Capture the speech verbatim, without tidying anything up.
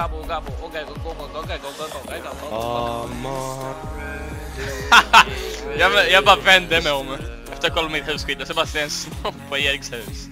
gabo, gabo, okej, gå, gå, gå, okej, gå, gå, gå, okej, gå, Amar. jag, jag bara vände mig om efter att kolla mitt hus skit och så bara ser en snopp på Eriks hus.